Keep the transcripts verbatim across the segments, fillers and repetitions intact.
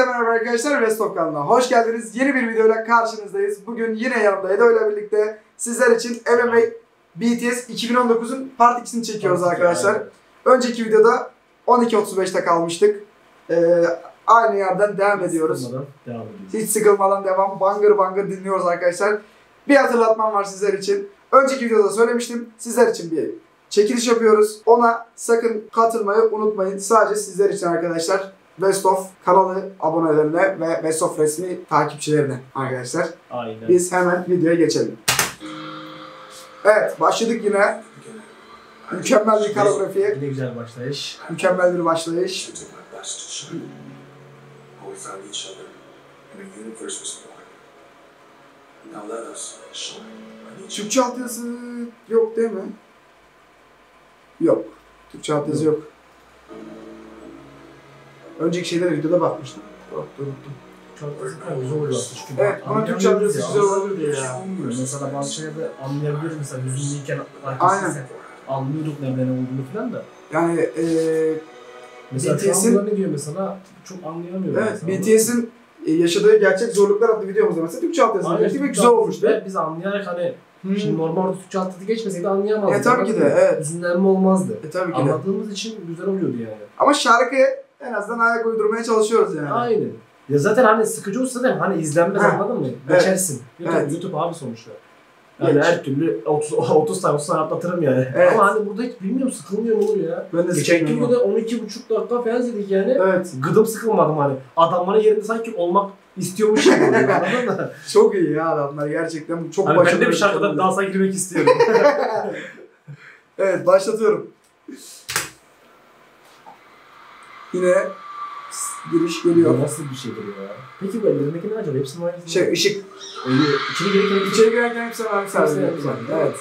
Hepinize merhaba arkadaşlar, Westop kanalına hoş geldiniz. Yeni bir videoyla karşınızdayız. Bugün yine yanımda Edo ile birlikte sizler için M M A B T S iki bin on dokuzun Part ikisini çekiyoruz Part arkadaşlar. Aynen. Önceki videoda on iki otuz beşte kalmıştık. Ee, aynı yerden devam Hiç ediyoruz. Sıkılmadan devam ediyoruz. Hiç sıkılmadan devam. Bangır bangır dinliyoruz arkadaşlar. Bir hatırlatmam var sizler için. Önceki videoda söylemiştim. Sizler için bir çekiliş yapıyoruz. Ona sakın katılmayı unutmayın. Sadece sizler için arkadaşlar. Westop kanalı abonelerine ve Westop resmi takipçilerine arkadaşlar. Aynen. Biz hemen videoya geçelim. Evet, başladık yine. Mükemmel bir koreografiye. Yine güzel başlayış. Mükemmel bir başlayış. Türkçe altyazı yok değil mi? Yok. Türkçe altyazı yok. Önceki şeylere videoda bakmıştım. Unuttum. Güzel oluyor aslında. Evet, ama Türkçe altyazı güzel olabilir ya. Mesela bazı şeyleri anlayabiliyoruz. Mesela hüzünlüyken arkadaşlar anlıyorduk nerede ne olduğunu falan da. Yani eee mesela B T S'in ne diyor mesela çok anlayamıyorum. Evet, B T S'in yaşadığı gerçek zorluklar adlı videomuzda mesela Türkçe altyazı geçti ve güzel olmuştu. Evet, biz anlayarak hani hmm. şimdi normalde Türkçe altyazı geçmeseydi anlayamazdık. E tabii ki de, evet. Hüzünlenme olmazdı. E tabii ki de. Anladığımız için güzel oluyordu yani. Ama şarkıya en azından ayak uydurmaya çalışıyoruz yani. Aynen. Ya zaten hani sıkıcı olsa da hani izlenmez, ha. Anladın mı? Evet. Geçersin. YouTube, evet. YouTube abi sonuçta. Yani Geç. Her türlü otuz otuz tane otuz tane atlatırım yani. Evet. Ama hani burada hiç bilmiyorum, sıkılmıyor mu olur ya. Ben de geçen videoda on iki buçuk dakika falan izledik yani. Evet. Gıdım sıkılmadım hani. Adamların yerinde sanki olmak istiyormuş gibi oluyor, anladın mı? Çok iyi ya adamlar gerçekten. Çok hani başarılı. Ben de bir şarkıda dansa girmek istiyorum. Evet, başlatıyorum. Yine giriş geliyor. Bu nasıl bir şeydir ya? Peki bu ellerindeki ne acaba? Hepsinin aynısı mı? Şey, ışık. Öyle içeri girerken içeri girerken hepsinin aynısı. Evet.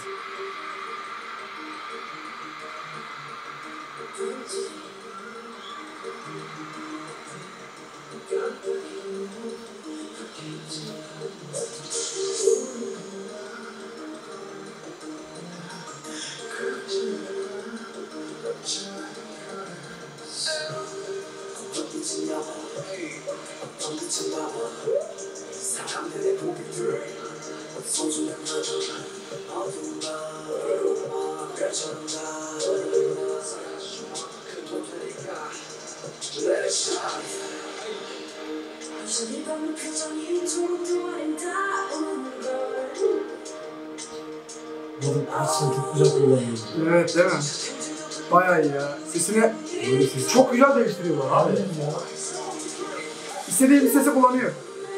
Aslında çok güzel kullanıyor. Evet değil mi? Bayağı iyi ya. Sesini çok güzel değiştiriyorlar abi. Evet ya. İstediği bir sesi kullanıyor.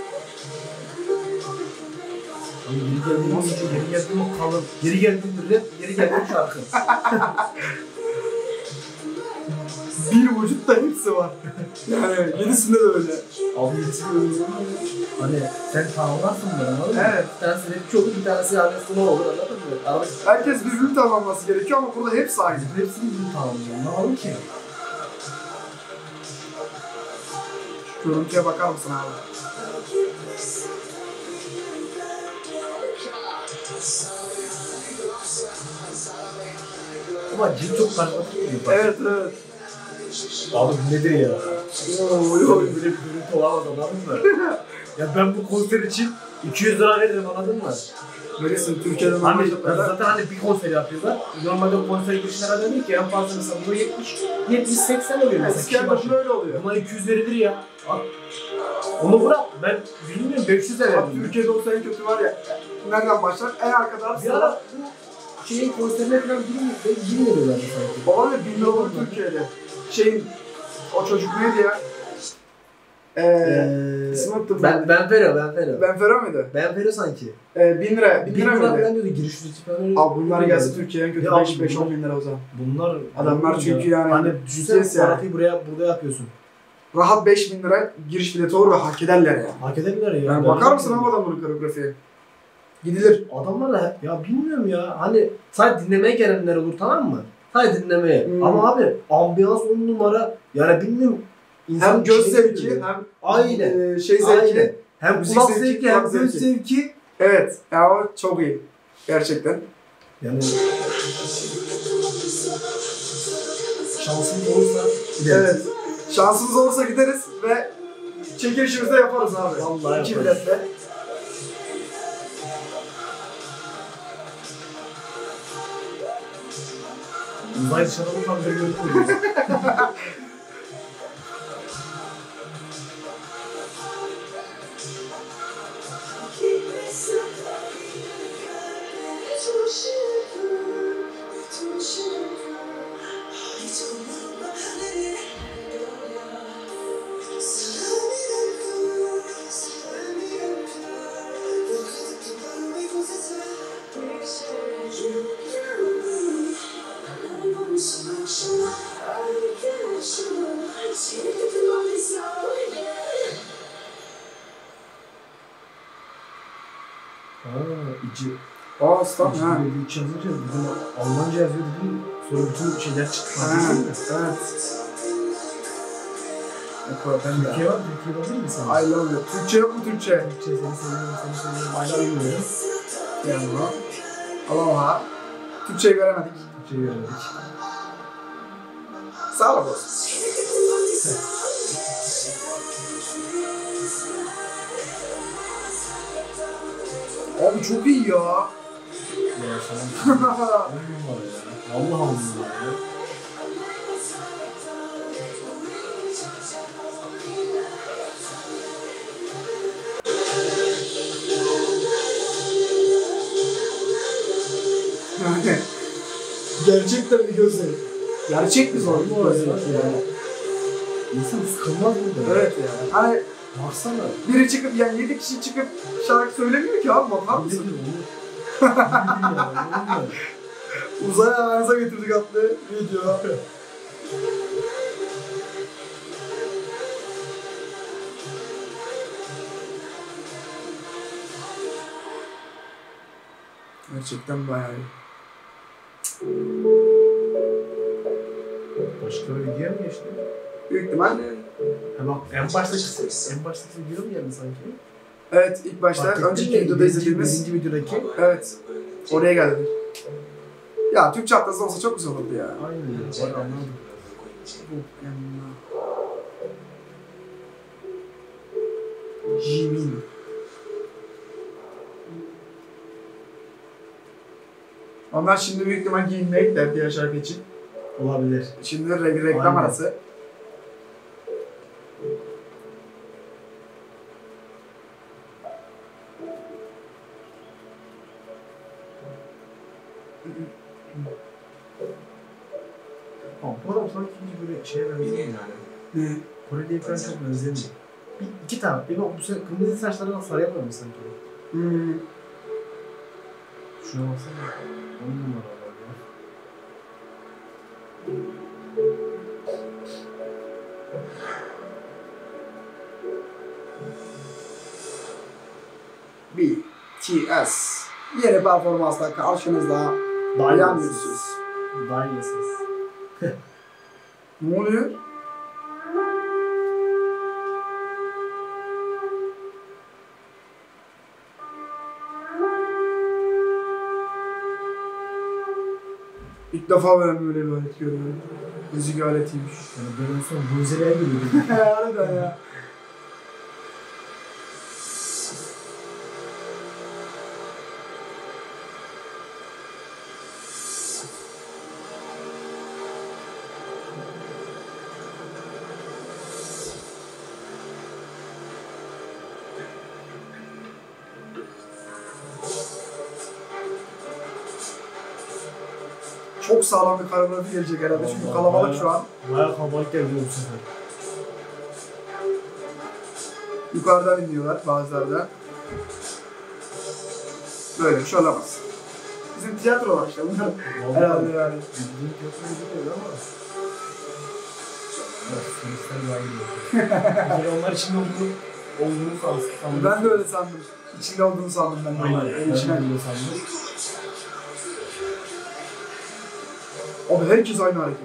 Hani geri geldiğim oyuncu, geri geldiğim kalın, geri geldiğim rap, geri geldiğim şarkı. Bir vücutta hepsi var. Yani yedisinde de öyle. Abi yedisinde öyle. Hani sen tamamlarsın bunları, anladın mı? Evet. Bir tanesi rapçi olur, bir tanesi yani slow olur, anladın mı? Arada... Herkes birbirini tamamlaması gerekiyor ama burada hepsi aynı. Hepsini birbirini tamamlıyor. Ne olur ki? Şu görüntüye bakar mısın abi? Ama cil çok karizmatik geliyor. Evet evet. Abi bu nedir ya? Ooo yok. Böyle bir görüntü olamaz, anladın mı? Ya ben bu konser için iki yüz lira veririm, anladın mı? Böylesin Türkiye'den hani, zaten hani bir konser yapıyorlar. Normalde konser girişine kadar değil ki en fazla mesela bunu yetmiş yetmiş seksen oluyor mesela. Eskiden başı böyle oluyor. Buna iki yüz verilir ya. Onu bırak, ben bilmiyorum beş yüz veririm. Türkiye'de olsa en kötü var ya. Nereden başlar? En arkadan bir ara bu şeyin konserine falan girmiyorlar sanki. Babam da bin lira olur Türkiye'de. Şeyin, o çocuk neydi ya? Eee, ismi unuttum. Ben, Benfero, Benfero. Benfero muydu? Benfero sanki. Eee, bin lira, bin, bin lira mıydı? Bin lira falan diyordu, giriş ücreti falan öyle. Abi bunlar gelse Türkiye'ye en kötü beş beş on bin lira o zaman. Bunlar, adamlar çünkü ya. Yani. Hani düşünsene parayı buraya, burada yapıyorsun. Rahat beş bin lira giriş bileti olur ve hak ederler ya. Hak ederler ya. Yani bakar mısın ama adamların koreografiye? Gidilir. Adamlar da ya bilmiyorum ya, hani sadece dinlemeye gelenler olur, tamam mı? Sadece dinlemeye. Hmm. Ama abi ambiyans on numara, yani bilmiyorum. Hem göz zevki hem aynen. E, şey zevki. Aynen. Hem kulak zevki, zevki hem göz zevki. zevki. Evet. Ya o çok iyi. Gerçekten. Yani şansımız olursa gideriz. Evet. Şansımız olursa gideriz ve çekilişimizde yaparız abi. Vallahi İki yaparız. biletle. Uzay dışarıda tam bir görüntü. Aaa içi. Aa stam İçi ha. dedi iç yazınca bizim Almanca yazıyor dedim. Sonra bütün şeyler çıktı. Ha, evet. Ben de. Türkiye var mı? Türkiye var değil mi sana? I love you. Türkçe yok mu Türkçe? Türkçe seni seviyorum, seni seviyorum. I love you. Yani bu. Aloha. Türkçeyi göremedik. Türkçeyi öğrendik. Sağ ol olsun. Abi çok iyi ya. Ya sana bir var ya. Allah Allah ya. Gerçekten bir gözleri. Gerçek mi zor bu arada? Yani. İnsan sıkılmaz burada. Evet ya. Hani baksana. biri çıkıp yani yedi kişi çıkıp şarkı söylemiyor ki abi, bakar mısın? Uzay ayağınıza getirdik adlı video. Gerçekten bayağı iyi. Başka bir video mu geçti? Büyük ihtimalle. Ha bak en baştaki en baştaki video mu geldi sanki? Evet, ilk başta Bak, önceki birinci- videoda birinci- izlediğimiz. birinci videodaki. Evet. Oraya geldi. Ya Türkçe haftası olsa çok güzel olurdu ya. Aynen ya. Bak anladım. Jimin. Onlar şimdi büyük ihtimal giyinmeye gider diğer şarkı için. Olabilir. Şimdi re- reklam Aynen. arası. Ama bu adam sanki hiç böyle şeye benzemiyor yani. Ne? Koreli'ye falan çok benzemiyor. Bir, iki tane. Bir bak bu sefer kırmızı saçlarına sarı yapmamış sanki. Hmm. Şuna baksana. On numara var ya. B T S. Yeni performansla karşınızda. Dayanıyorsunuz. Dayanıyorsunuz. Ne oluyor? İlk defa ben böyle bir alet görüyorum. Müzik aletiymiş. Yani ben olsam bu üzere geliyordu. Harbiden ya. Çok sağlam bir koreografi gelecek herhalde çünkü Vallahi kalabalık bayağı- şu an. Bayağı kalabalık geldi bu sefer. Yukarıdan iniyorlar bazıları da. Böyle bir şey olamaz. Bizim tiyatro var işte bunlar. Herhalde yani. Bildiğin kötü bir video ama. Evet, sonuçlar daha iyi. Yani onlar için olduğunu, olduğunu sandım. Ben de öyle sandım. İçinde olduğunu sandım ben de. Aynen. El Ben içine. de öyle sandım. Abi herkes aynı hareket.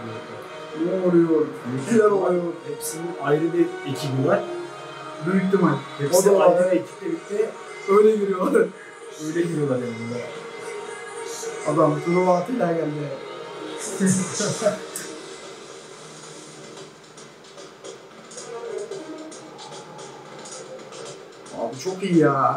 Ne oluyor? Neler oluyor? Hepsinin ayrı bir ekibi var. Büyük ihtimal. Hepsi o da ayrı bir ekiple birlikte öyle giriyorlar. Öyle giriyorlar yani bunlar. Adam turnuva atıyla geldi. Abi çok iyi ya.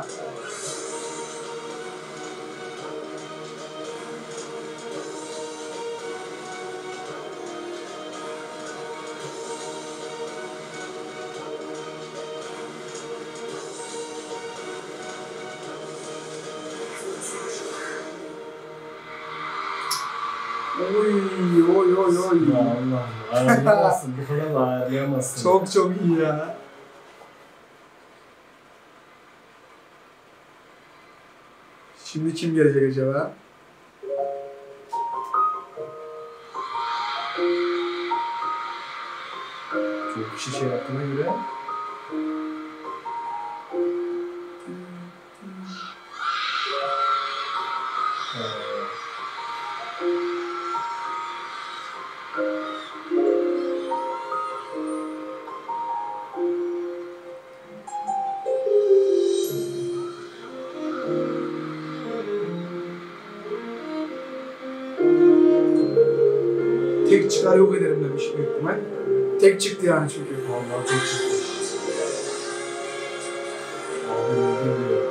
Oy oy oy oy. Ya Allah, ayarlayamazsın. Bu kadar da ayarlayamazsın. Çok çok iyi ya. Şimdi kim gelecek acaba? Çok kişi şey yaptığına göre. Tek çıkar yok ederim demiş büyük ihtimal. Tek çıktı yani çünkü. Vallahi tek çıktı. Abi öldü ya.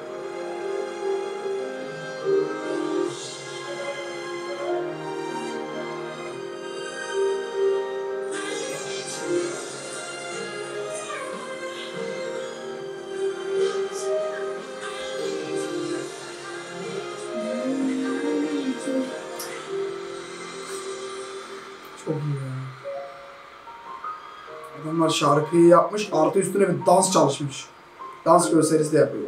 Çok iyi ya. Adamlar şarkıyı yapmış, artı üstüne bir dans çalışmış. Dans gösterisi de yapıyor.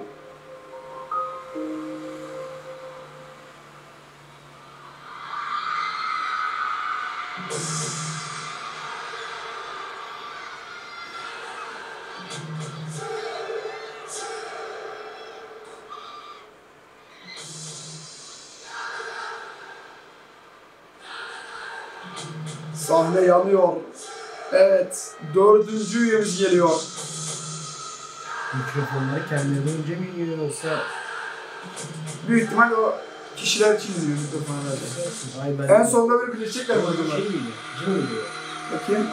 Sahne yanıyor. Evet, dördüncü üyemiz geliyor. Mikrofonları kendileri önce mi yiyor yoksa? Büyük ihtimal o kişiler için yiyor mikrofonları. Ay, en sonunda böyle birleşecekler bu adamlar. Şey mi yiyor? Cin mi yiyor? Bakayım.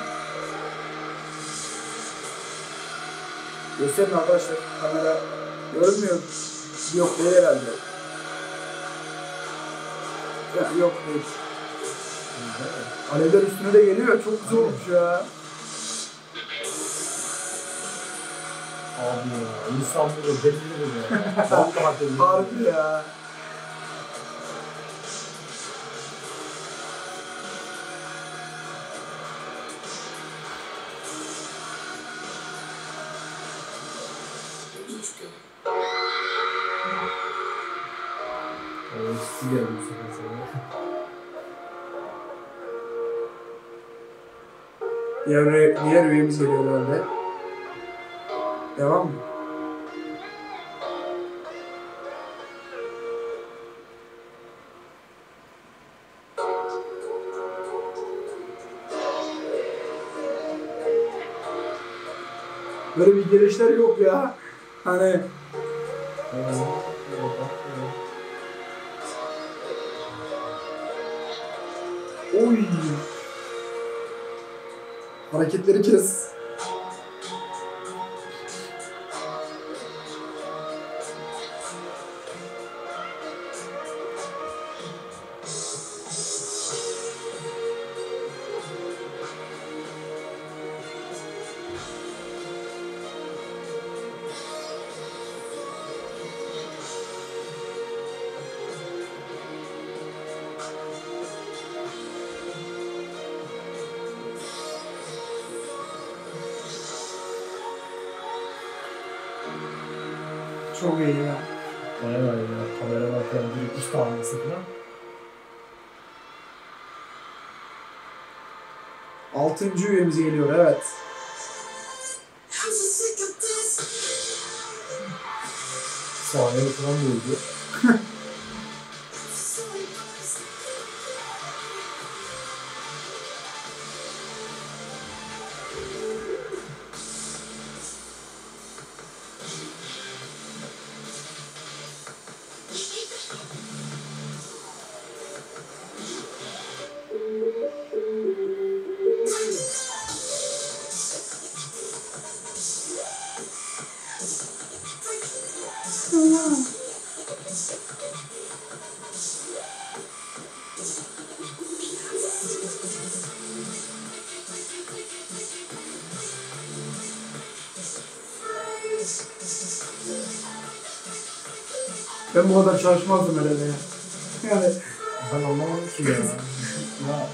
Gösterin arkadaşlar. Kamera görünmüyor. Yok değil herhalde. Ya, yok değil. Alevler üstüne de geliyor. Çok güzel olmuş ya. Abi ya, insan bunu delirir ya. Vallahi delirir. Harbi ya. Evet, sizi geldi bu sefer sana. Diğer, diğer üyemiz geliyor herhalde. Devam mı? Böyle bir gelişler yok ya. Hani oy. Hareketleri kes. Çok iyi ya. Vay vay ya, kamera bakan bir usta alması falan. Altıncı üyemiz geliyor, evet. Sahneye falan da oldu. Ben bu kadar çalışmazdım herhalde ya. Yani ben anlamadım ki ya. ya.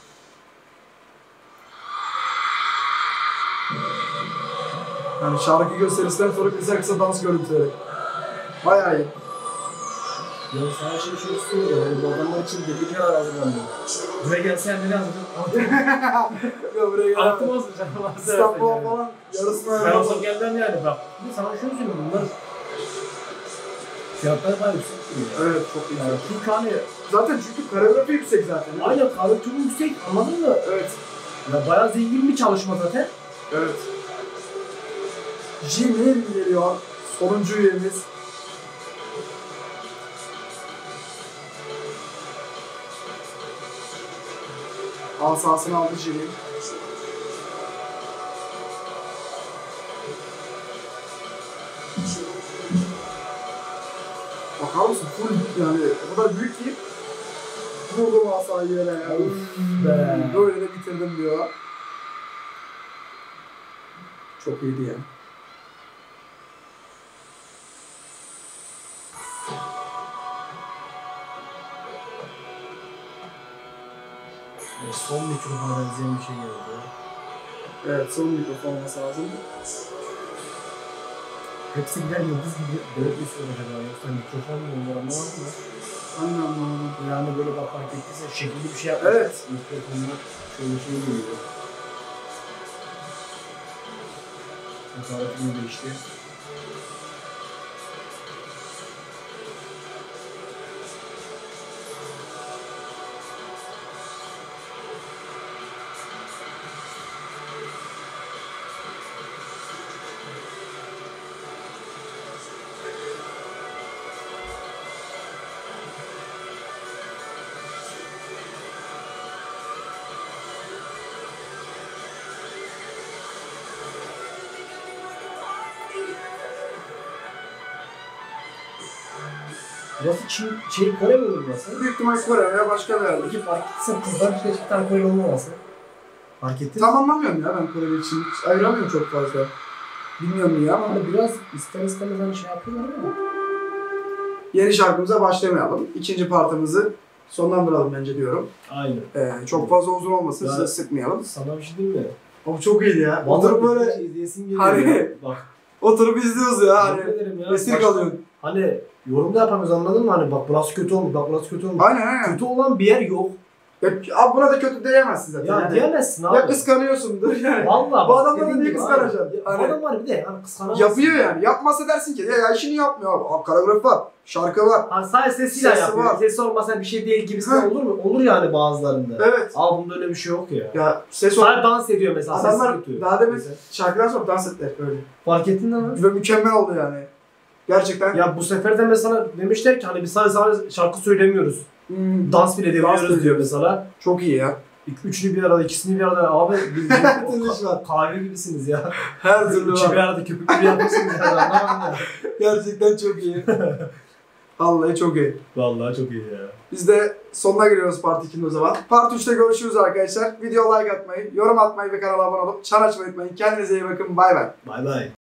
Yani şarkı gösterisinden sonra kısa kısa dans görüntüleri. Bayağı iyi. Ya sana şey şöyle söylüyor. Yani bu adamlar için dedikleri hazırlanıyor. Buraya gelsen ne hazırlanıyor? Ya buraya gel. Altı olsun canım. İstanbul'a falan yarısına Ben olsam gelmem yani bak. Bir de sana şunu söyleyeyim. Bunlar fiyatları bayağı yüksek değil. Evet çok iyi. Yani çünkü hani zaten çünkü koreografi yüksek zaten. aynen koreografi yüksek anladın mı? Evet. Ya bayağı zengin bir çalışma zaten. Evet. Jimin geliyor. Sonuncu üyemiz. Asasını aldı Jimin. Bakar mısın? Full yani o kadar büyük ki vurdum asayı yere ya. Be. Böyle de bitirdim diyor. Çok iyiydi ya. Son mikrofona benzeyen bir şey geldi. Evet, son mikrofon olması lazım. Hepsi birer yıldız gibi böyle bir şey acaba yoksa mikrofon mu olur anlamadım da. Anlamadım. Yani böyle bak fark ettiyse şekilli bir şey yapmış. Evet. Mikrofonlar şöyle şey geliyor. Fotoğrafını değişti. Burası Çin, Çin, Kore mi olur burası? Büyük ihtimal Kore veya başka bir yerde. Peki fark ettiysen kızlar işte hiçbir tane Koreli olmaması. Fark ettin mi? Tam anlamıyorum ya ben Koreli için. Hiç ayıramıyorum çok fazla. Bilmiyorum niye ama. Hani biraz ister istemez hani şey yapıyorlar ama. Yeni şarkımıza başlamayalım. İkinci partımızı sonlandıralım bence diyorum. Aynen. Ee, çok fazla uzun olmasın, Ya, size sıkmayalım. Sana bir şey diyeyim mi? O çok iyiydi ya. Oturup böyle şey izleyesin geliyor hani ya. Bak. oturup izliyoruz ya hani. Yemin ederim ya. Esir Baştan- kalıyorsun. Hani yorum da yapamıyoruz anladın mı? Hani bak burası kötü olmuş, bak burası kötü olmuş. Aynen aynen. Kötü olan bir yer yok. Ya, abi buna da kötü diyemezsin zaten. Ya yani. diyemezsin abi. Ya kıskanıyorsundur yani. Vallahi Bu bak, adamları dediğin niye gibi kıskanacaksın? abi. Hani- Bu adam var bir de hani kıskanamazsın. Yapıyor yani. Yapmasa dersin ki ya, ya işini yapmıyor abi. Abi koreograf var, şarkı var. Hani sadece sesiyle Sesi yapıyor. var. Sesi olmasa bir şey değil gibisinden Heh. olur mu? Olur yani bazılarında. Evet. Abi bunda öyle bir şey yok ya. Ya ses o. Sadece dans ediyor mesela. Adamlar sesi kötü. daha demin Mesela. şarkıdan sonra dans ettiler böyle. Fark ettin mi? Ve mükemmel oldu yani. Gerçekten. Ya bu sefer de mesela demişler ki hani biz sadece, sadece şarkı söylemiyoruz. Hmm, Dans bile Dans edemiyoruz da diyor mesela. çok iyi ya. İki, üçünü bir arada, ikisini bir arada. Abi biz Her türlü iş var. kahve gibisiniz ya. Her türlü İki bir var. arada köpüklü bir yapmışsınız ya. Anlamadım ya. Gerçekten çok iyi. Vallahi çok iyi. Vallahi çok iyi ya. Biz de sonuna geliyoruz Part ikinin o zaman. Part üçte görüşürüz arkadaşlar. Video like atmayı, yorum atmayı ve kanala abone olup çan açmayı unutmayın. Kendinize iyi bakın. Bay bay. Bay bay.